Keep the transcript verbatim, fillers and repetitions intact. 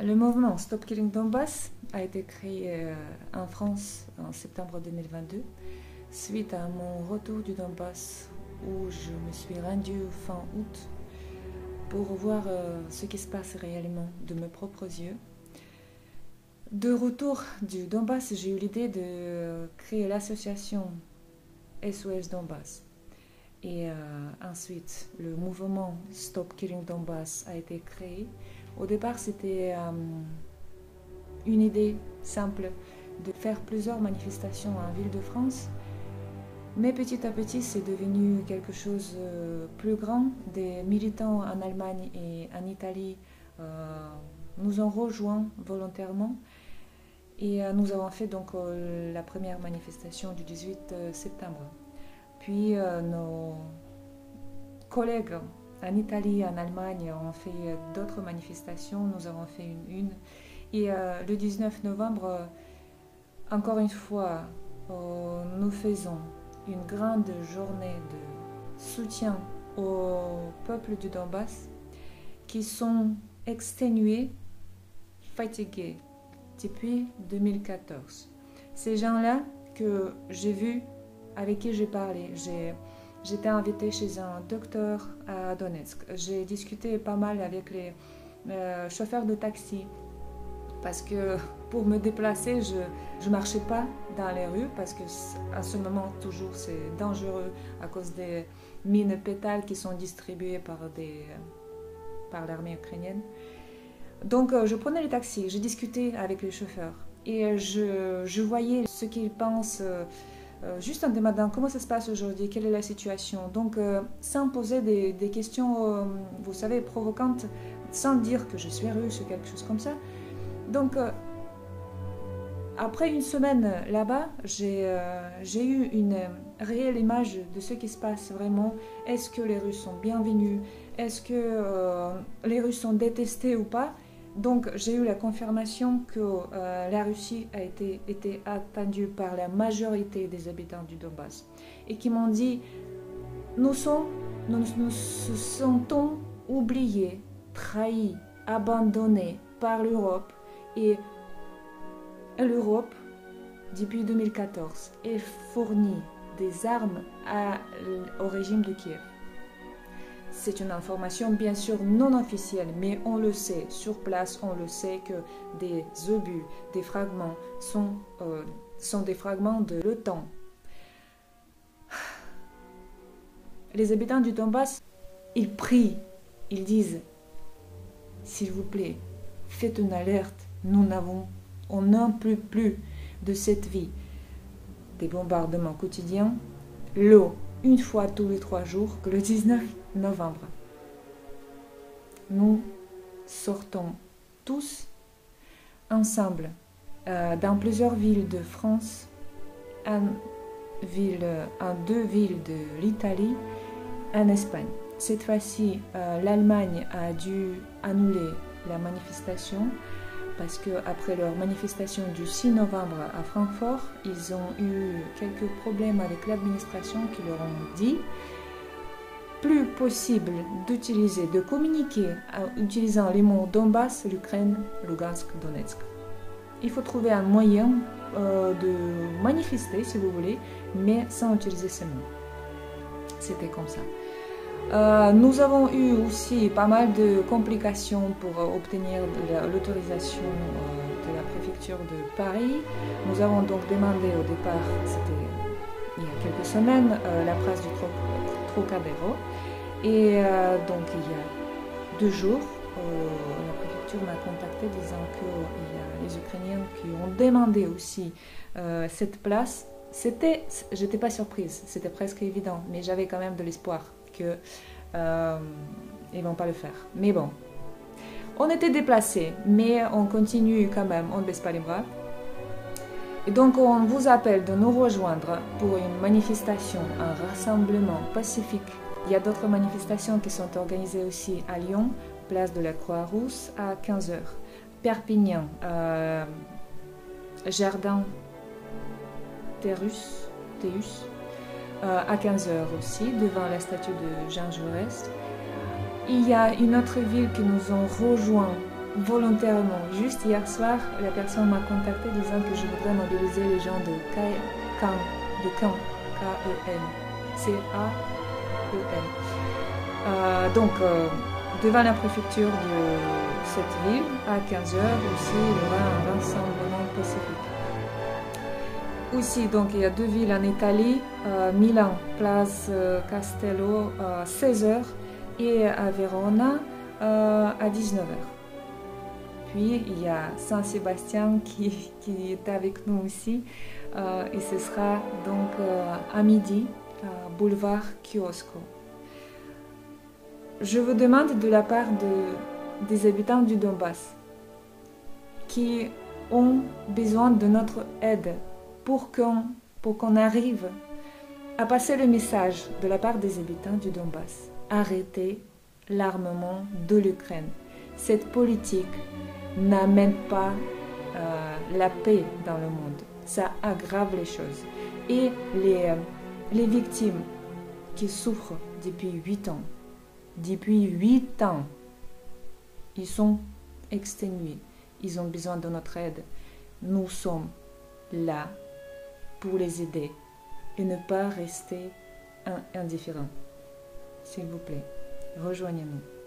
Le mouvement Stop Killing Donbass a été créé euh, en France en septembre deux mille vingt-deux, suite à mon retour du Donbass où je me suis rendue fin août pour voir euh, ce qui se passe réellement de mes propres yeux. De retour du Donbass, j'ai eu l'idée de créer l'association S O S Donbass. Et euh, ensuite, le mouvement Stop Killing Donbass a été créé. Au départ, c'était euh, une idée simple de faire plusieurs manifestations en Île-de-France. Mais petit à petit, c'est devenu quelque chose de plus grand. Des militants en Allemagne et en Italie euh, nous ont rejoints volontairement. Et euh, nous avons fait donc euh, la première manifestation du dix-huit septembre. Puis euh, nos collègues en Italie, en Allemagne ont fait d'autres manifestations. Nous avons fait une. une. Et euh, le dix-neuf novembre, euh, encore une fois, euh, nous faisons une grande journée de soutien au peuple du Donbass qui sont exténués, fatigués depuis deux mille quatorze. Ces gens-là que j'ai vus, avec qui j'ai parlé, j'ai, j'étais invitée chez un docteur à Donetsk. J'ai discuté pas mal avec les euh, chauffeurs de taxi parce que pour me déplacer, je ne marchais pas dans les rues parce que à ce moment, toujours, c'est dangereux à cause des mines pétales qui sont distribuées par, des, par l'armée ukrainienne. Donc, je prenais les taxis, je discutais avec les chauffeurs et je, je voyais ce qu'ils pensent euh, juste en demandant comment ça se passe aujourd'hui, quelle est la situation. Donc, euh, sans poser des, des questions, euh, vous savez, provocantes, sans dire que je suis russe ou quelque chose comme ça. Donc, euh, après une semaine là-bas, j'ai euh, j'ai eu une réelle image de ce qui se passe vraiment. Est-ce que les Russes sont bienvenus? Est-ce que euh, les Russes sont détestés ou pas? Donc, j'ai eu la confirmation que euh, la Russie a été, été attendue par la majorité des habitants du Donbass et qui m'ont dit nous, sommes, nous nous sentons oubliés, trahis, abandonnés par l'Europe. Et l'Europe, depuis deux mille quatorze, elle fournit des armes à, au régime de Kiev. C'est une information bien sûr non officielle, mais on le sait, sur place, on le sait que des obus, des fragments sont, euh, sont des fragments de l'OTAN. Les habitants du Donbass, ils prient, ils disent, s'il vous plaît, faites une alerte. Nous n'avons, on n'en peut plus de cette vie. Des bombardements quotidiens, l'eau une fois tous les trois jours, que le dix-neuf novembre. Nous sortons tous ensemble euh, dans plusieurs villes de France, en, ville, en deux villes de l'Italie, en Espagne. Cette fois-ci, euh, l'Allemagne a dû annuler la manifestation parce qu'après leur manifestation du six novembre à Francfort, ils ont eu quelques problèmes avec l'administration qui leur ont dit plus possible d'utiliser, de communiquer en utilisant les mots Donbass, l'Ukraine, Lugansk, Donetsk. Il faut trouver un moyen euh, de manifester, si vous voulez, mais sans utiliser ces mots. C'était comme ça. Euh, nous avons eu aussi pas mal de complications pour euh, obtenir l'autorisation euh, de la préfecture de Paris. Nous avons donc demandé au départ, c'était il y a quelques semaines, euh, la place du Trocadéro. Et euh, donc il y a deux jours, euh, la préfecture m'a contacté disant qu'il y a les Ukrainiens qui ont demandé aussi euh, cette place. C'était, j'étais pas surprise, c'était presque évident, mais j'avais quand même de l'espoir qu'ils euh, ne vont pas le faire. Mais bon, on était déplacés, mais on continue quand même, on ne baisse pas les bras. Et donc on vous appelle de nous rejoindre pour une manifestation, un rassemblement pacifique. Il y a d'autres manifestations qui sont organisées aussi à Lyon, place de la Croix-Rousse à quinze heures. Perpignan, euh, Jardin Théus, Théus euh, à quinze heures aussi, devant la statue de Jean Jaurès. Il y a une autre ville qui nous ont rejoint volontairement. Juste hier soir, la personne m'a contacté disant que je voudrais mobiliser les gens de Caen, de Caen, K E N, C A E N. Euh, donc, euh, devant la préfecture de cette ville, à quinze heures aussi, il y aura un rassemblement pacifique. Aussi, donc, il y a deux villes en Italie, euh, Milan, place euh, Castello, euh, seize heures, et à Verona, euh, à dix-neuf heures. Puis, il y a Saint-Sébastien qui, qui est avec nous aussi, euh, et ce sera donc euh, à midi, euh, boulevard Kiosko. Je vous demande de la part de, des habitants du Donbass qui ont besoin de notre aide pour qu'on pour qu'on arrive à passer le message de la part des habitants du Donbass. Arrêtez l'armement de l'Ukraine. Cette politique n'amène pas euh, la paix dans le monde. Ça aggrave les choses. Et les, euh, les victimes qui souffrent depuis huit ans, depuis huit ans, ils sont exténués. Ils ont besoin de notre aide. Nous sommes là pour les aider et ne pas rester indifférents. S'il vous plaît, rejoignez-nous.